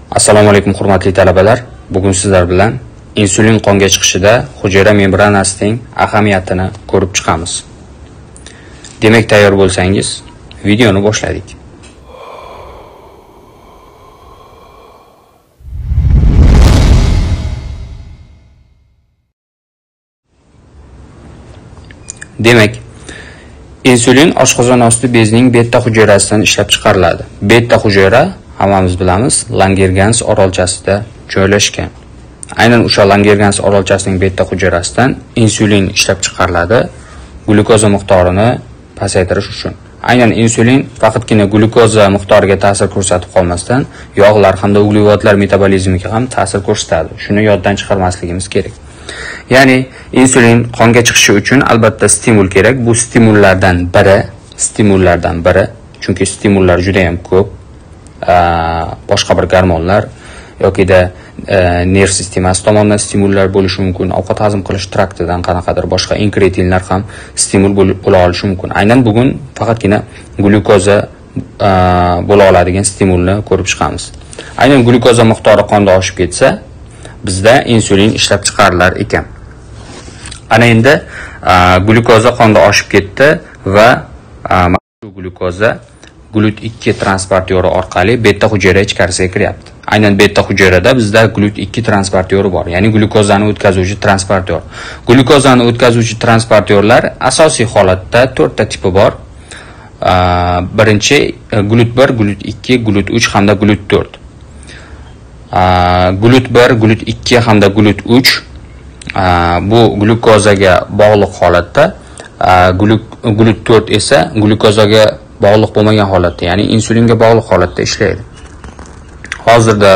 Assalomu alaykum hurmatli talabalar. Bugun sizlar bilan insulin qonga chiqishida hujayra membranasining ahamiyatini ko'rib chiqamiz. Demak, tayyor bo'lsangiz, videoni boshladik. Demak, insulin oshqozon osti bezining beta hujayrasidan ishlab chiqariladi. Beta hujayra hammamiz bilamiz, Langerhans orolchasida joylashgan. Aynan o'sha Langerhans orolchasining beta hujayrasidan insulin ishlab chiqariladi, glyukoza miqdorini pasaytirish uchun. Aynan insulin faqatgina glyukoza miqdoriga ta'sir ko'rsatib qolmasdan, yog'lar hamda uglevodlar metabolizmiga ham ta'sir ko'rsatadi. Shuni yoddan chiqarmasligimiz kerak. Ya'ni insulin qonga chiqishi uchun albatta stimul kerak. Bu stimullardan biri, chunki stimullar juda ham ko'p. Boshqa bir gormonlar yokida nerv sistemasi tomonidan stimullar bo'lishi mumkin. Ovqat hazm qilish traktidan qanaqadir boshqa inkretinlar ham stimul bo'la olishi mumkin. Aynan bugun faqatgina glyukoza bo'la oladigan stimulni ko'rib chiqamiz. Aynan glyukoza miqdori qonda oshib ketsa, bizda insulin ishlab chiqarilar ekan. Ana endi glyukoza qonda oshib ketdi va shu glyukoza GLUT2 transportyori orqali beta hujayra ichkarisiga kiryapti. Aynan beta hujayrada bizda GLUT2 transportyori bor, ya'ni glyukozani o'tkazuvchi transportyor. Glyukozani o'tkazuvchi transportyorlar asosiy holatda 4 ta tipi bor. Birinchi GLUT1, GLUT2, GLUT3 hamda GLUT4. GLUT1, GLUT2 hamda GLUT3 bu glyukozaga bog'liq holatda, GLUT4 esa glyukozaga bog'liq bo'lmagan holatda, ya'ni insulinga bog'liq holatda ishlaydi. Hozirda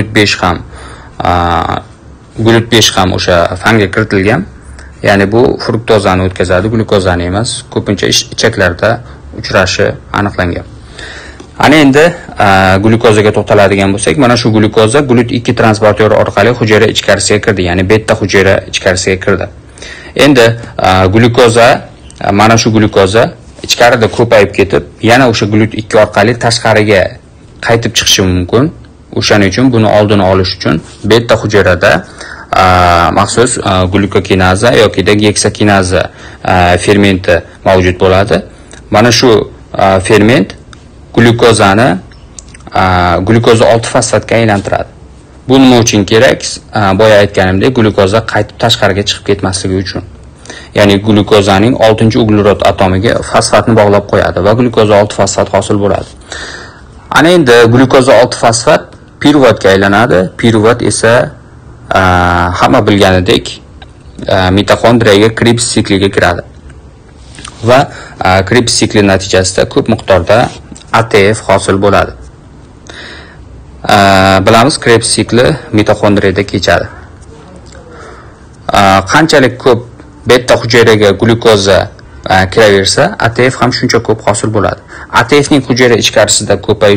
GLUT5 ham o'sha fanga kiritilgan. Ya'ni bu fruktozani o'tkazadi, glyukozani emas. Ko'pincha ichaklarda uchrashi aniqlangan. Ana endi glyukozaga to'xtaladigan bo'lsak, mana shu glyukoza GLUT2 transportyori orqali hujayra ichkarisiga kirdi, ya'ni beta hujayra ichkarisiga kirdi. Endi mana shu glyukoza ichkarida ko'payib ketib, yana o'sha GLUT2 orqali tashqariga qaytib chiqishi mumkin. O'shaning uchun buni oldini olish uchun beta hujayrada maxsus glukokinaza yoki geksakinaza fermenti mavjud bo'ladi. Mana shu ferment glyukozani glyukoza 6 fosfatga aylantiradi. Bu nima uchun kerak? Boya aytganimdek, glyukoza qaytib tashqariga chiqib ketmasligi uchun. Ya'ni glyukozaning 6-uglerod atomiga fosfatni bog'lab qo'yadi va glyukoza 6 fosfat hosil bo'ladi. Ana endi glyukoza 6 fosfat piruvatga aylanadi. Piruvat esa hamma bilganidek mitoxondriyaga Krebs sikliga kiradi. Va Krebs sikli natijasida ko'p miqdorda ATF hosil bo'ladi. Bilamiz, Krebs sikli mitoxondriyada kechadi. Qanchalik ko'p beta hujayraga glyukoza kiraversa, ATF ham shuncha ko'p hosil bo'ladi. ATFning hujayra ichkarisida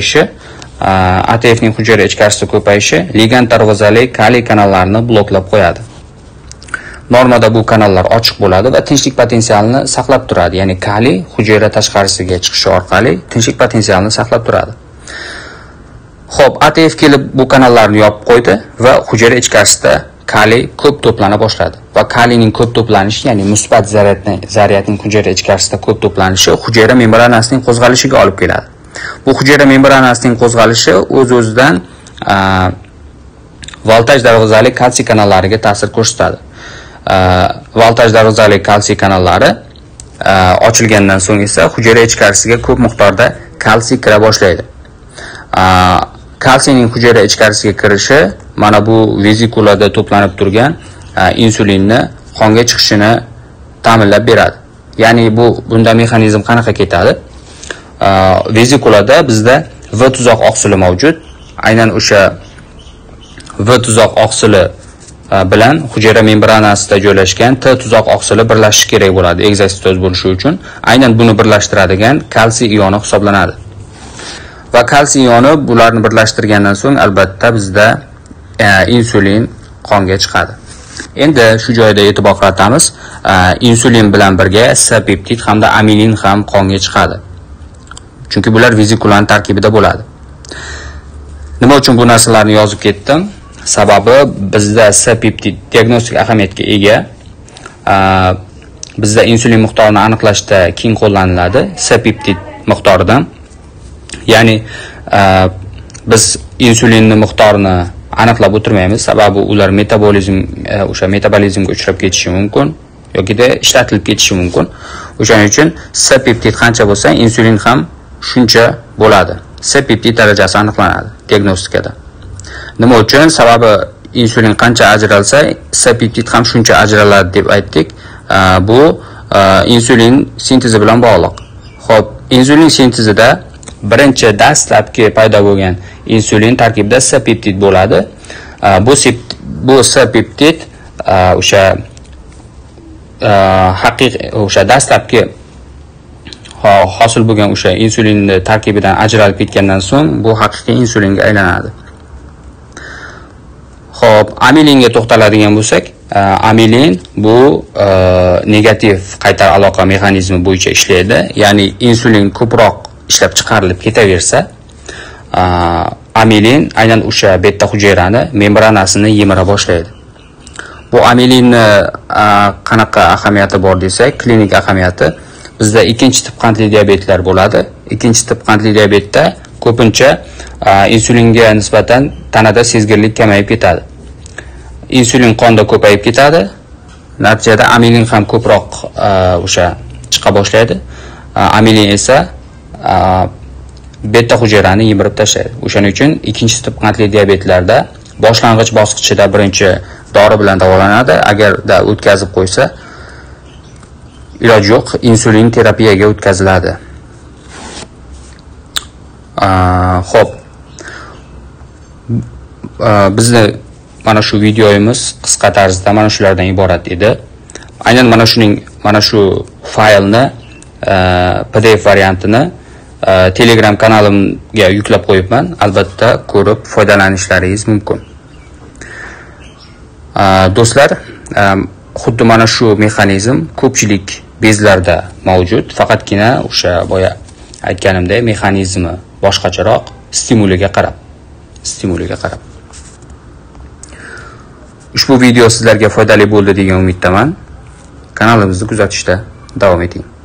ko'payishi ligand darvozali kaliy kanallarini bloklab qo'yadi. Normada bu kanallar ochiq bo'ladi va tinchlik potensialini saqlab turadi. Ya'ni kaliy hujayra tashqarisiga chiqishi orqali tinchlik potensialini saqlab turadi. Xo'p, ATF kelib bu kanallarni yopib qo'ydi va hujayra ichkarisida kaliy ko'p to'plana boshladi. Va kaliyning ko'p to'planishi, ya'ni musbat zaryadning hujayra ichkarisida ko'p to'planishi hujayra membranasining qo'zg'alishiga olib keladi. Bu hujayra membranasining qo'zg'alishi o'z-o'zidan voltaj darvozali kalsiy kanallariga ta'sir ko'rsatadi. Voltaj darvozali kalsiy kanallari ochilgandan so'ng esa hujayra ichkarisiga ko'p miqdorda kalsiy kira boshlaydi. Kalsiyning hujayra ichkarisiga kirishi mana bu vezikulada to'planib turgan insulinni qonga chiqishini ta'minlab beradi. Ya'ni bunda mexanizm qanaqa ketadi? Vezikulada bizda V tuzoq oqsili mavjud. Aynan o'sha V tuzoq oqsili bilan hujayra membranasida joylashgan T tuzoq oqsili birlashishi kerak bo'ladi egzositoz bo'lishi uchun. Aynan buni birlashtiradigan kalsiy ioni hisoblanadi. Va kalsiy ioni bularni birlashtirgandan so'ng albatta bizda insulin qonga chiqadi. Endi shu joyda e'tibor qaratamiz, insulin bilan birga S-peptid hamda amilin ham qonga chiqadi. Chunki bular vezikulaning tarkibida bo'ladi. Nima uchun bu narsalarni yozib ketdim? Sababi bizda C-peptid diagnostik ahamiyatga ega. Bizda insulin miqdorini aniqlashda keng qo'llaniladi C-peptid miqdoridan. Ya'ni biz insulinning miqdorini aniqlab o'tirmaymiz, sababi ular metabolizmga uchrab ketishi mumkin yoki-da ishlatilib ketishi mumkin. O'shaning uchun C-peptid qancha bo'lsa, insulin ham shuncha bo'ladi. C-peptid darajasi aniqlanadi diagnostikada. Nima uchun? Sababi insulin qancha ajralsa, C-peptid ham shuncha ajraladi deb aytdik. Bu insulin sintezi bilan bog'liq. Xo'p, insulin sintezida birinchi dastlabki paydo bo'lgan insulin tarkibida C-peptid bo'ladi. Bu C-peptid o'sha dastlabki hosil bo'lgan o'sha insulinning tarkibidan ajralib ketgandan so'ng bu haqiqiy insulinga aylanadi. Xo'p, amilinga to'xtaladigan bo'lsak, amilin bu negativ qaytar aloqa mexanizmi bo'yicha ishlaydi. Ya'ni insulin ko'proq ishlab chiqarilib ketaversa, amilin aynan o'sha beta hujayrani membranasini yemira boshlaydi. Bu amilinni qanaqa ahamiyati bor desak, klinik ahamiyati bizda ikkinchi tip qandli diabetlar bo'ladi. Ikkinchi tip qandli diabetda ko'pincha insulinga nisbatan tanada sezgirlik kamayib ketadi. Insulin qonda ko'payib ketadi. Natijada amilin ham ko'proq o'sha chiqa boshlaydi. Amilin esa beta hujayrani yemirib tashlaydi. O'shaning uchun ikkinchi tip qandli diabetlarda boshlang'ich bosqichida birinchi dori bilan davolanadi. Agarda o'tkazib qo'ysa, iloji yo'q, insulin terapiyaga o'tkaziladi. Xo'p. Bizni mana shu videoyimiz qisqa tarzda mana shulardan iborat edi. Aynan mana shu faylni PDF variantini Telegram kanalimga yuklab qo'yibman. Albatta ko'rib foydalanishlaringiz mumkin. Do'stlar, xuddi mana shu mexanizm ko'pchilik bezlarda mavjud, faqatgina o'sha boya aytganimdek mexanizmi boshqacharoq, stimuliga qarab. Ushbu video sizlarga foydali bo'ldi degan umiddaman. Kanalimizni kuzatishda davom eting.